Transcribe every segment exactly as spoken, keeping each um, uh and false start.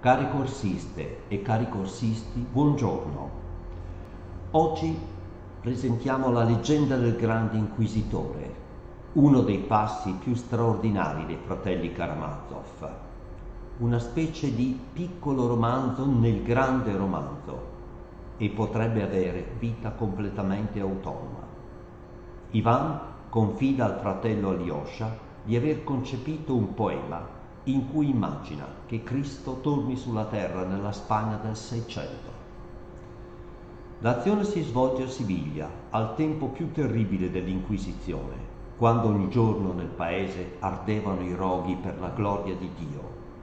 Cari corsiste e cari corsisti, buongiorno. Oggi presentiamo la leggenda del Grande Inquisitore, uno dei passi più straordinari dei fratelli Karamazov, una specie di piccolo romanzo nel grande romanzo, e potrebbe avere vita completamente autonoma. Ivan confida al fratello Alyosha di aver concepito un poema in cui immagina che Cristo torni sulla terra nella Spagna del Seicento. L'azione si svolge a Siviglia, al tempo più terribile dell'Inquisizione, quando ogni giorno nel paese ardevano i roghi per la gloria di Dio.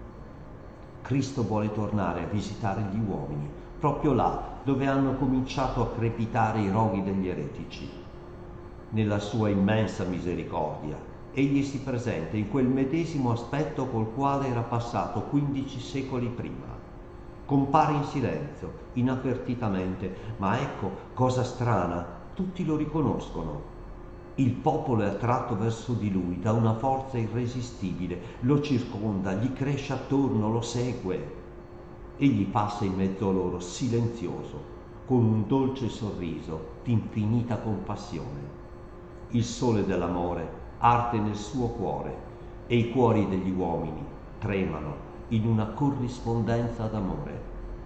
Cristo vuole tornare a visitare gli uomini, proprio là dove hanno cominciato a crepitare i roghi degli eretici. Nella sua immensa misericordia, egli si presenta in quel medesimo aspetto col quale era passato quindici secoli prima. Compare in silenzio, inavvertitamente, ma ecco, cosa strana, tutti lo riconoscono. Il popolo è attratto verso di lui da una forza irresistibile, lo circonda, gli cresce attorno, lo segue. Egli passa in mezzo a loro silenzioso, con un dolce sorriso di infinita compassione. Il sole dell'amore arde nel suo cuore e i cuori degli uomini tremano in una corrispondenza d'amore.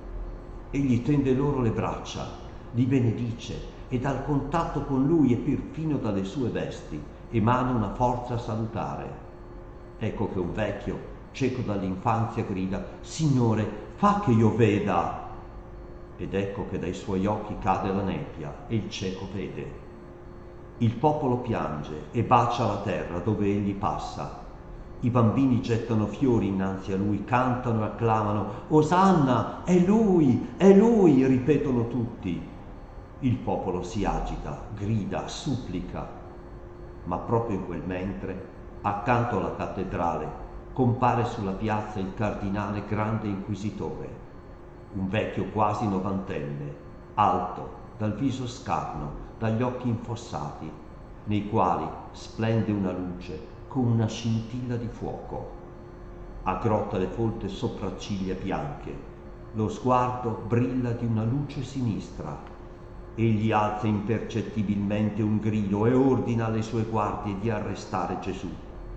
Egli tende loro le braccia, li benedice e dal contatto con lui e perfino dalle sue vesti emana una forza salutare. Ecco che un vecchio, cieco dall'infanzia, grida: «Signore, fa che io veda!» Ed ecco che dai suoi occhi cade la nebbia e il cieco vede. Il popolo piange e bacia la terra dove egli passa. I bambini gettano fiori innanzi a lui, cantano e acclamano: «Osanna, è lui, è lui!» ripetono tutti. Il popolo si agita, grida, supplica. Ma proprio in quel mentre, accanto alla cattedrale, compare sulla piazza il cardinale Grande Inquisitore, un vecchio quasi novantenne, alto, dal viso scarno, dagli occhi infossati, nei quali splende una luce con una scintilla di fuoco. Aggrotta le folte sopracciglia bianche, lo sguardo brilla di una luce sinistra. Egli alza impercettibilmente un grido e ordina alle sue guardie di arrestare Gesù.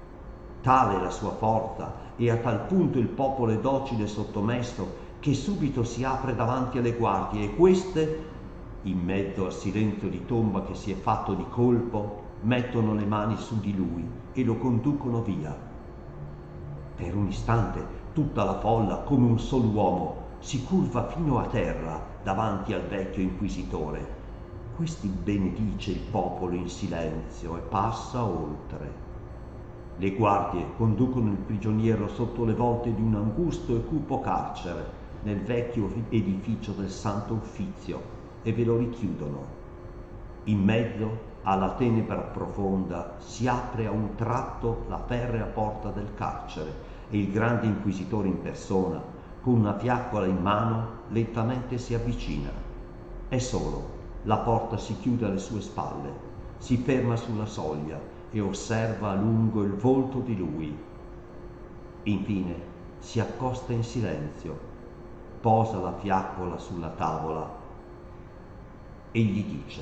Tale è la sua forza e a tal punto il popolo è docile e sottomesso che subito si apre davanti alle guardie e queste, in mezzo al silenzio di tomba che si è fatto di colpo, mettono le mani su di lui e lo conducono via. Per un istante tutta la folla, come un solo uomo, si curva fino a terra davanti al vecchio inquisitore. Questi benedice il popolo in silenzio e passa oltre. Le guardie conducono il prigioniero sotto le volte di un angusto e cupo carcere nel vecchio edificio del Santo Uffizio e ve lo richiudono. In mezzo alla tenebra profonda si apre a un tratto la ferrea porta del carcere e il Grande Inquisitore in persona, con una fiaccola in mano, lentamente si avvicina. È solo, la porta si chiude alle sue spalle, si ferma sulla soglia e osserva a lungo il volto di lui. Infine si accosta in silenzio, posa la fiaccola sulla tavola e gli dice: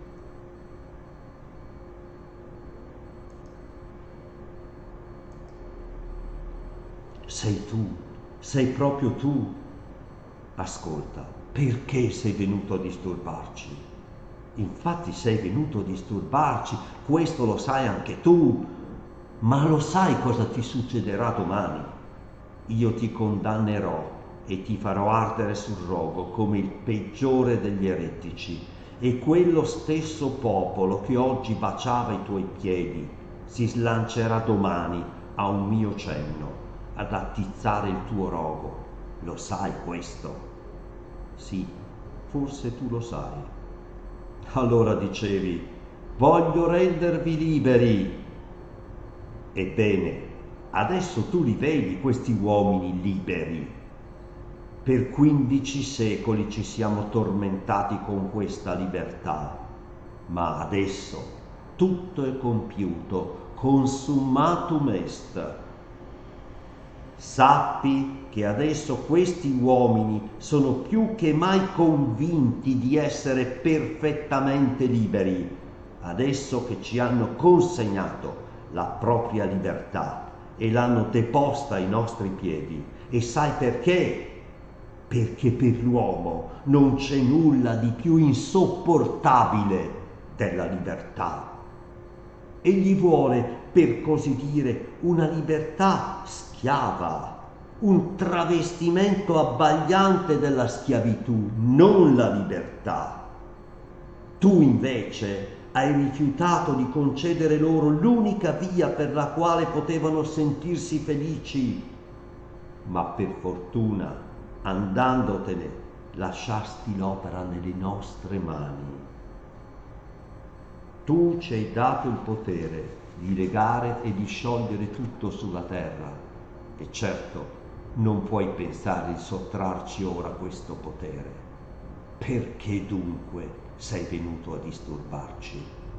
«Sei tu, sei proprio tu. Ascolta, perché sei venuto a disturbarci? Infatti sei venuto a disturbarci, questo lo sai anche tu, ma lo sai cosa ti succederà domani? Io ti condannerò e ti farò ardere sul rogo come il peggiore degli eretici, e quello stesso popolo che oggi baciava i tuoi piedi si slancerà domani a un mio cenno ad attizzare il tuo rogo. Lo sai questo?» «Sì, forse tu lo sai». «Allora dicevi: voglio rendervi liberi. Ebbene, adesso tu li vedi questi uomini liberi. Per quindici secoli ci siamo tormentati con questa libertà, ma adesso tutto è compiuto, consummatum est. sappi che adesso questi uomini sono più che mai convinti di essere perfettamente liberi, adesso che ci hanno consegnato la propria libertà e l'hanno deposta ai nostri piedi. E sai perché? Perché per l'uomo non c'è nulla di più insopportabile della libertà. Egli vuole, per così dire, una libertà schiava, un travestimento abbagliante della schiavitù, non la libertà. Tu invece hai rifiutato di concedere loro l'unica via per la quale potevano sentirsi felici, ma per fortuna, andandotene, lasciasti l'opera nelle nostre mani. Tu ci hai dato il potere di legare e di sciogliere tutto sulla terra, e certo non puoi pensare di sottrarci ora questo potere. Perché dunque sei venuto a disturbarci?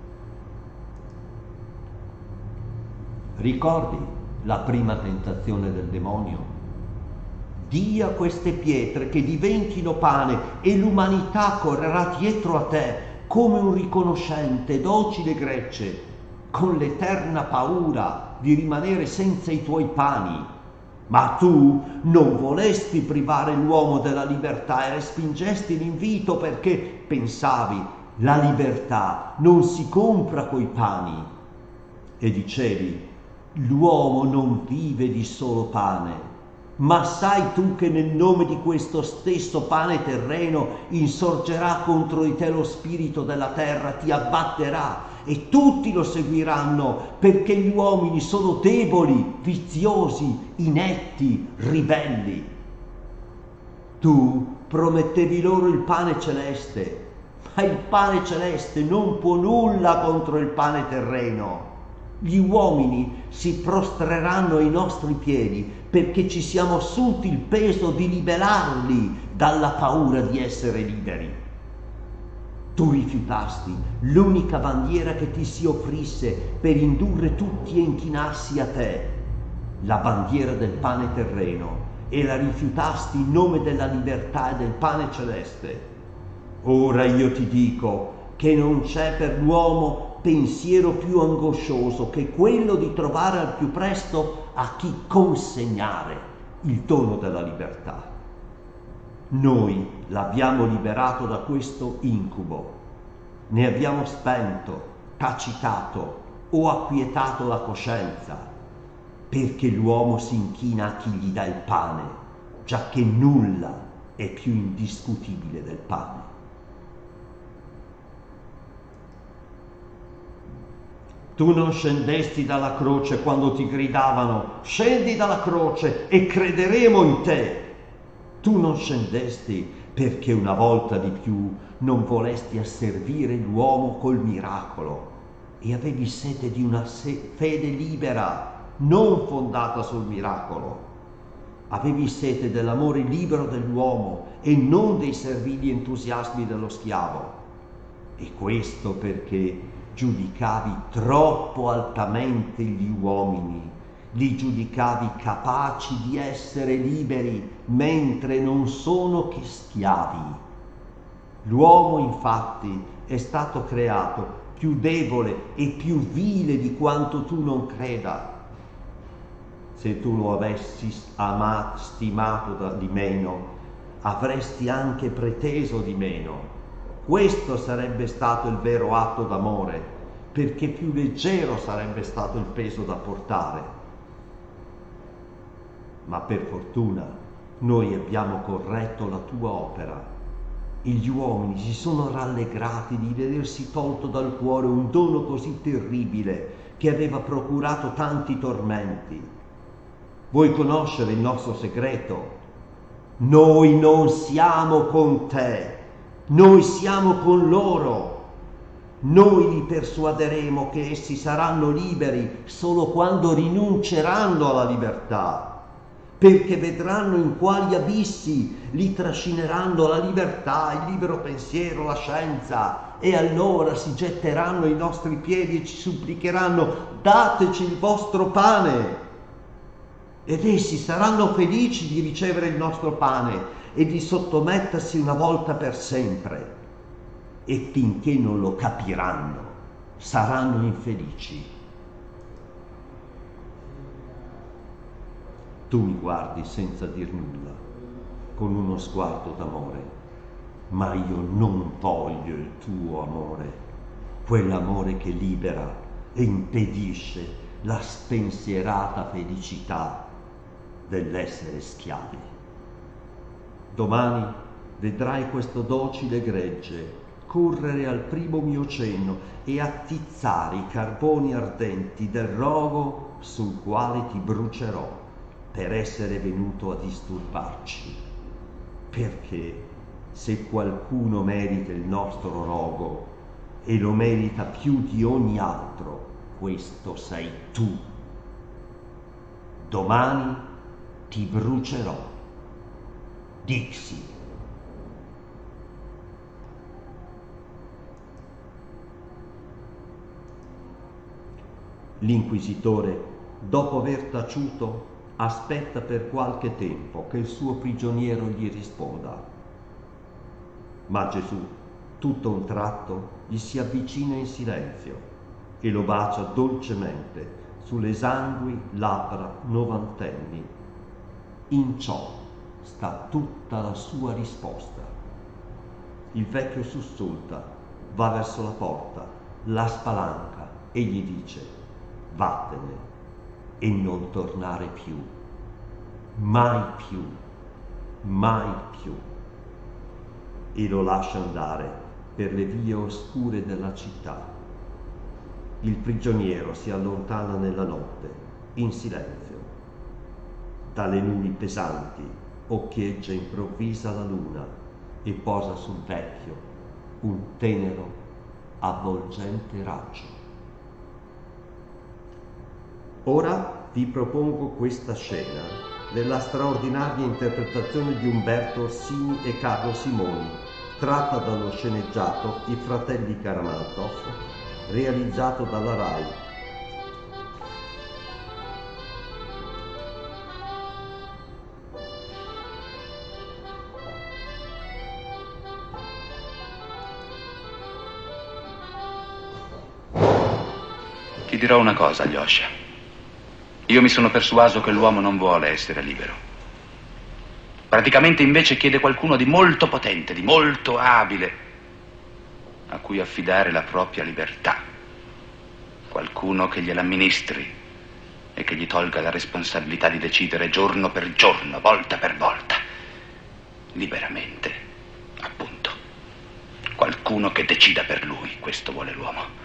Ricordi la prima tentazione del demonio? Dì a queste pietre che diventino pane e l'umanità correrà dietro a te come un riconoscente, docile grecce, con l'eterna paura di rimanere senza i tuoi pani. Ma tu non volesti privare l'uomo della libertà e respingesti l'invito perché pensavi: la libertà non si compra coi pani. E dicevi: l'uomo non vive di solo pane. Ma sai tu che nel nome di questo stesso pane terreno insorgerà contro di te lo spirito della terra, ti abbatterà e tutti lo seguiranno, perché gli uomini sono deboli, viziosi, inetti, ribelli. Tu promettevi loro il pane celeste, ma il pane celeste non può nulla contro il pane terreno. Gli uomini si prostreranno ai nostri piedi perché ci siamo assunti il peso di liberarli dalla paura di essere liberi. Tu rifiutasti l'unica bandiera che ti si offrisse per indurre tutti a inchinarsi a te, la bandiera del pane terreno, e la rifiutasti in nome della libertà e del pane celeste. Ora io ti dico che non c'è per l'uomo pensiero più angoscioso che quello di trovare al più presto a chi consegnare il dono della libertà. Noi l'abbiamo liberato da questo incubo, ne abbiamo spento, tacitato o acquietato la coscienza, perché l'uomo si inchina a chi gli dà il pane, giacché nulla è più indiscutibile del pane. Tu non scendesti dalla croce quando ti gridavano: scendi dalla croce e crederemo in te. Tu non scendesti perché una volta di più non volesti asservire l'uomo col miracolo e avevi sete di una se- fede libera, non fondata sul miracolo. Avevi sete dell'amore libero dell'uomo e non dei servili entusiasmi dello schiavo. E questo perché giudicavi troppo altamente gli uomini, li giudicavi capaci di essere liberi, mentre non sono che schiavi. L'uomo infatti è stato creato più debole e più vile di quanto tu non creda. Se tu lo avessi amato, stimato da, di meno, avresti anche preteso di meno. Questo sarebbe stato il vero atto d'amore, perché più leggero sarebbe stato il peso da portare. Ma per fortuna noi abbiamo corretto la tua opera. E gli uomini si sono rallegrati di vedersi tolto dal cuore un dono così terribile che aveva procurato tanti tormenti. Vuoi conoscere il nostro segreto? Noi non siamo con te. Noi siamo con loro. Noi li persuaderemo che essi saranno liberi solo quando rinunceranno alla libertà, perché vedranno in quali abissi li trascineranno la libertà, il libero pensiero, la scienza, e allora si getteranno ai nostri piedi e ci supplicheranno: dateci il vostro pane. ed essi saranno felici di ricevere il nostro pane e di sottomettersi una volta per sempre, e finché non lo capiranno saranno infelici. Tu mi guardi senza dir nulla, con uno sguardo d'amore, ma io non voglio il tuo amore, quell'amore che libera e impedisce la spensierata felicità dell'essere schiavi. Domani vedrai questo docile gregge correre al primo mio cenno e attizzare i carboni ardenti del rogo sul quale ti brucerò per essere venuto a disturbarci. Perché se qualcuno merita il nostro rogo e lo merita più di ogni altro, questo sei tu. Domani ti brucerò. Dixi. L'inquisitore, dopo aver taciuto, aspetta per qualche tempo che il suo prigioniero gli risponda. Ma Gesù, tutto a un tratto, gli si avvicina in silenzio e lo bacia dolcemente sulle esangui labbra novantenni. In ciò sta tutta la sua risposta. Il vecchio sussulta, va verso la porta, la spalanca e gli dice: vattene e non tornare più, mai più, mai più. E lo lascia andare per le vie oscure della città. Il prigioniero si allontana nella notte, in silenzio. Dalle nubi pesanti occhieggia improvvisa la luna e posa sul vecchio un tenero, avvolgente raggio. Ora vi propongo questa scena nella straordinaria interpretazione di Umberto Orsini e Carlo Simoni, tratta dallo sceneggiato I fratelli Karamazov, realizzato dalla RAI. Ti dirò una cosa, Alyosha. Io mi sono persuaso che l'uomo non vuole essere libero. Praticamente invece chiede qualcuno di molto potente, di molto abile, a cui affidare la propria libertà. Qualcuno che gliel'amministri e che gli tolga la responsabilità di decidere giorno per giorno, volta per volta, liberamente, appunto. Qualcuno che decida per lui, questo vuole l'uomo.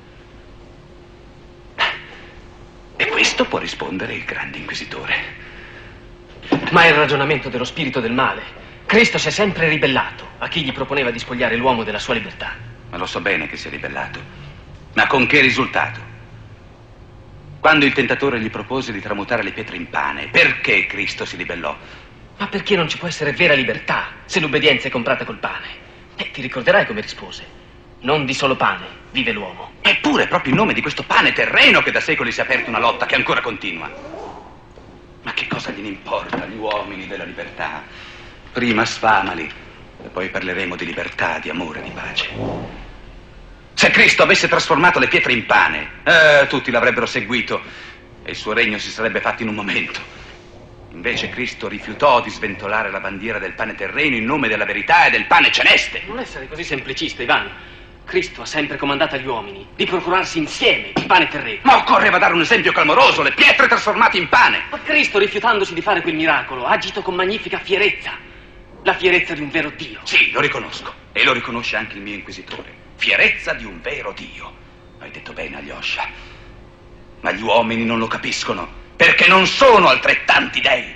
E questo può rispondere il grande inquisitore. Ma è il ragionamento dello spirito del male. Cristo si è sempre ribellato a chi gli proponeva di spogliare l'uomo della sua libertà. Ma lo so bene che si è ribellato. Ma con che risultato? Quando il tentatore gli propose di tramutare le pietre in pane, perché Cristo si ribellò? Ma perché non ci può essere vera libertà se l'obbedienza è comprata col pane? E ti ricorderai come rispose: non di solo pane vive l'uomo. Eppure è proprio in nome di questo pane terreno che da secoli si è aperta una lotta che ancora continua. Ma che cosa gliene importa agli uomini della libertà? Prima sfamali e poi parleremo di libertà, di amore, di pace. Se Cristo avesse trasformato le pietre in pane, eh, tutti l'avrebbero seguito e il suo regno si sarebbe fatto in un momento. Invece Cristo rifiutò di sventolare la bandiera del pane terreno in nome della verità e del pane celeste. Non essere così semplicista, Ivan. Cristo ha sempre comandato agli uomini di procurarsi insieme il pane terreno. Ma occorreva dare un esempio clamoroso, le pietre trasformate in pane. Ma Cristo, rifiutandosi di fare quel miracolo, ha agito con magnifica fierezza. La fierezza di un vero Dio. Sì, lo riconosco. E lo riconosce anche il mio inquisitore. Fierezza di un vero Dio. Hai detto bene, Alyosha. Ma gli uomini non lo capiscono, perché non sono altrettanti dei.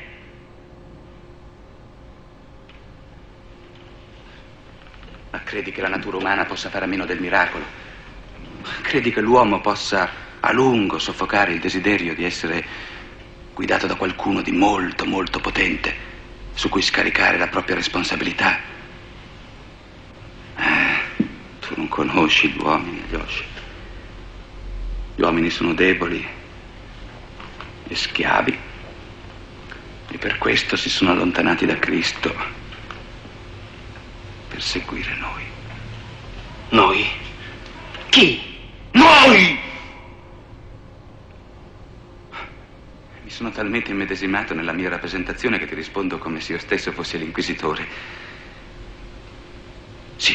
Ma credi che la natura umana possa fare a meno del miracolo? Credi che l'uomo possa a lungo soffocare il desiderio di essere guidato da qualcuno di molto, molto potente su cui scaricare la propria responsabilità? Eh, tu non conosci gli uomini, Alyosha. Gli uomini sono deboli e schiavi E per questo si sono allontanati da Cristo, per seguire noi. Noi? Chi? Noi! Mi sono talmente immedesimato nella mia rappresentazione che ti rispondo come se io stesso fossi l'inquisitore. Sì.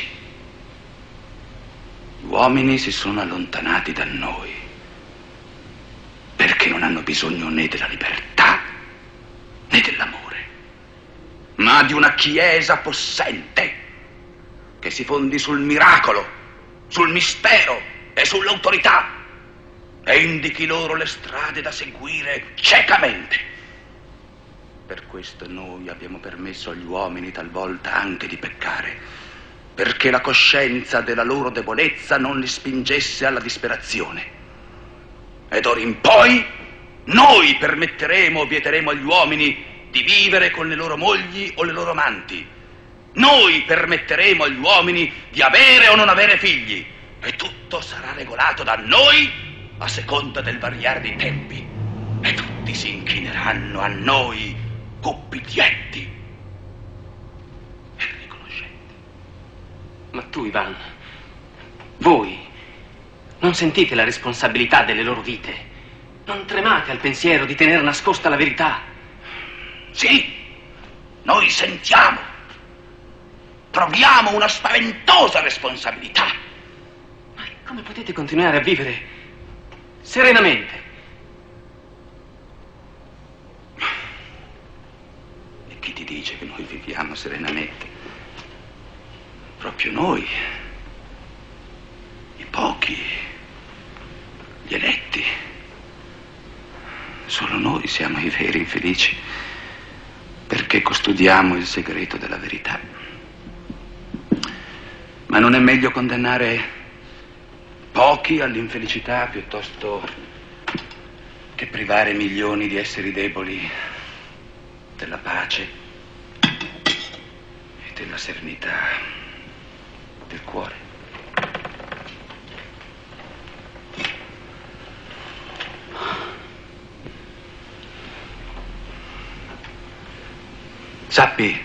Gli uomini si sono allontanati da noi perché non hanno bisogno né della libertà né dell'amore, ma di una chiesa possente che si fondi sul miracolo, sul mistero e sull'autorità e indichi loro le strade da seguire ciecamente. Per questo noi abbiamo permesso agli uomini talvolta anche di peccare, perché la coscienza della loro debolezza non li spingesse alla disperazione. Ed d'ora in poi noi permetteremo o vieteremo agli uomini di vivere con le loro mogli o le loro amanti. Noi permetteremo agli uomini di avere o non avere figli, e tutto sarà regolato da noi a seconda del variare dei tempi, e tutti si inchineranno a noi obbedienti e riconoscenti. Ma tu, Ivan, voi non sentite la responsabilità delle loro vite? Non tremate al pensiero di tenere nascosta la verità? Sì, noi sentiamo, proviamo una spaventosa responsabilità. Ma come potete continuare a vivere serenamente? E chi ti dice che noi viviamo serenamente? Proprio noi, i pochi, gli eletti. Solo noi siamo i veri infelici, perché custodiamo il segreto della verità. Ma non è meglio condannare pochi all'infelicità piuttosto che privare milioni di esseri deboli della pace e della serenità del cuore? Sappi,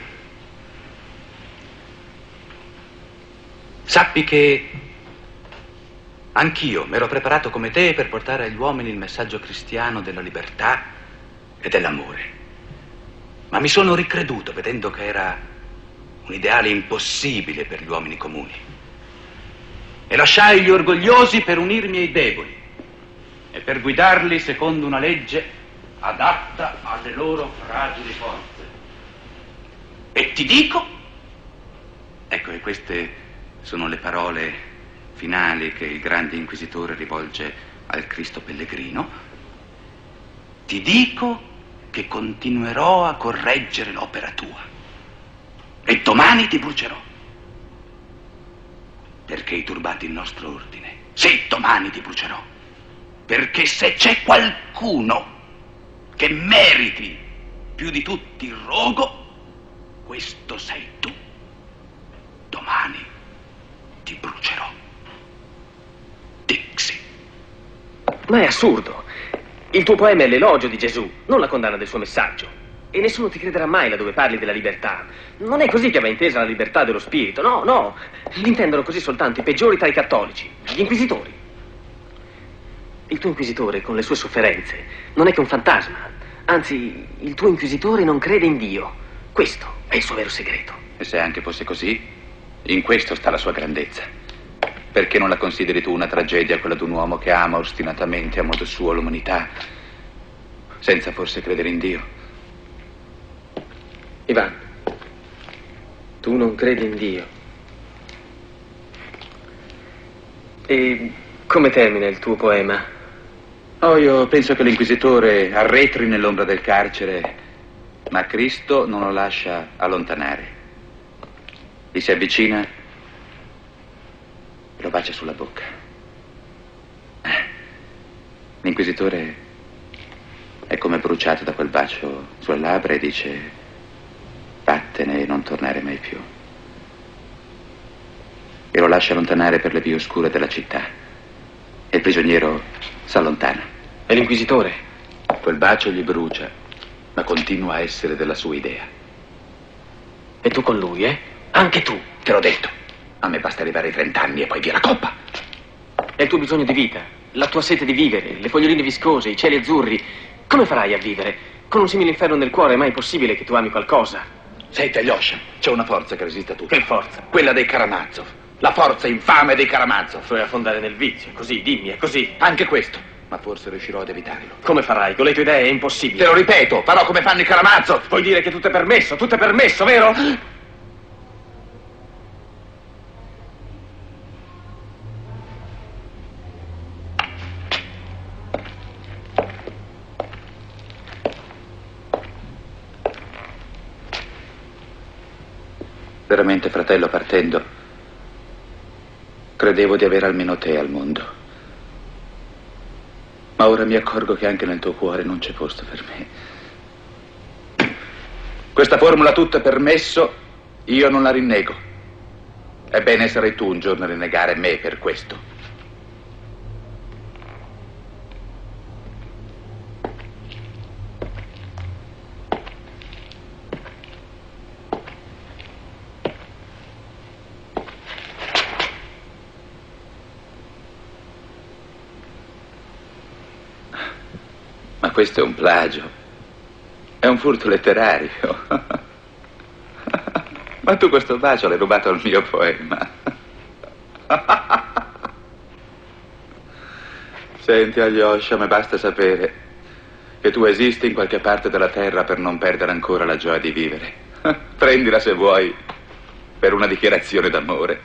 sappi che anch'io mi ero preparato come te per portare agli uomini il messaggio cristiano della libertà e dell'amore. Ma mi sono ricreduto vedendo che era un ideale impossibile per gli uomini comuni. E lasciai gli orgogliosi per unirmi ai deboli e per guidarli secondo una legge adatta alle loro fragili forze. E ti dico, ecco, e queste sono le parole finali che il grande inquisitore rivolge al Cristo pellegrino, ti dico che continuerò a correggere l'opera tua e domani ti brucerò, perché hai turbato il nostro ordine. Sì, domani ti brucerò, perché se c'è qualcuno che meriti più di tutti il rogo, questo sei tu. Domani ti brucerò. Dixi. Ma è assurdo. Il tuo poema è l'elogio di Gesù, non la condanna del suo messaggio. E nessuno ti crederà mai laddove parli della libertà. Non è così che va intesa la libertà dello spirito. No, no. L'intendono così soltanto i peggiori tra i cattolici, gli inquisitori. Il tuo inquisitore, con le sue sofferenze, non è che un fantasma. Anzi, il tuo inquisitore non crede in Dio. Questo è il suo vero segreto. E se anche fosse così, in questo sta la sua grandezza. Perché non la consideri tu una tragedia, quella di un uomo che ama ostinatamente a modo suo l'umanità, senza forse credere in Dio? Ivan, tu non credi in Dio. E come termina il tuo poema? Oh, io penso che l'inquisitore arretri nell'ombra del carcere, ma Cristo non lo lascia allontanare. Gli si avvicina e lo bacia sulla bocca. L'inquisitore è come bruciato da quel bacio sulle labbra e dice: vattene e non tornare mai più. E lo lascia allontanare per le vie oscure della città. E il prigioniero s'allontana. E l'inquisitore? Quel bacio gli brucia ma continua a essere della sua idea. E tu con lui, eh? Anche tu. Te l'ho detto. A me basta arrivare ai trent'anni e poi via la coppa. È il tuo bisogno di vita, la tua sete di vivere, le foglioline viscose, i cieli azzurri. Come farai a vivere? Con un simile inferno nel cuore è mai possibile che tu ami qualcosa? Senti, Alyosha, c'è una forza che resiste a tutto. Che forza? Quella dei Karamazov. La forza infame dei Karamazov. Vuoi affondare nel vizio, è così, dimmi, è così. Anche questo, ma forse riuscirò ad evitarlo. Come farai? Con le tue idee è impossibile. Te lo ripeto, farò come fanno i Karamazov. Vuoi dire che tutto è permesso, tutto è permesso, vero? Veramente, fratello, partendo, credevo di avere almeno te al mondo. Ma ora mi accorgo che anche nel tuo cuore non c'è posto per me. Questa formula tutto è permesso, io non la rinnego. Ebbene, sarai tu un giorno a rinnegare me per questo. Ma questo è un plagio, è un furto letterario. Ma tu questo bacio l'hai rubato al mio poema. Senti, Alyosha, mi basta sapere che tu esisti in qualche parte della terra per non perdere ancora la gioia di vivere. Prendila se vuoi per una dichiarazione d'amore.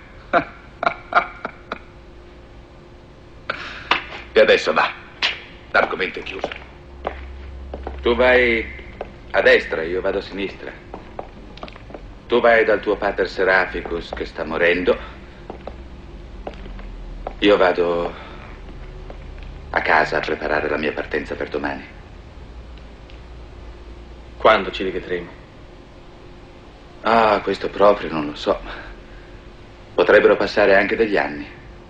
E adesso va, l'argomento è chiuso. Tu vai a destra, io vado a sinistra. Tu vai dal tuo pater Seraficus che sta morendo. Io vado a casa a preparare la mia partenza per domani. Quando ci rivedremo? Ah, questo proprio non lo so. Potrebbero passare anche degli anni.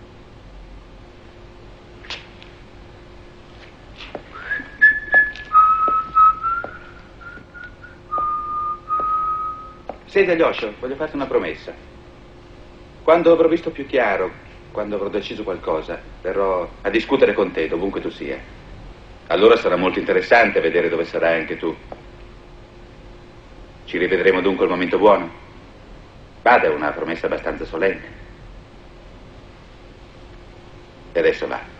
Senti, Alyosha, voglio farti una promessa. Quando avrò visto più chiaro, quando avrò deciso qualcosa, verrò a discutere con te, dovunque tu sia. Allora sarà molto interessante vedere dove sarai anche tu. Ci rivedremo dunque al momento buono. Vada, è una promessa abbastanza solenne. E adesso va.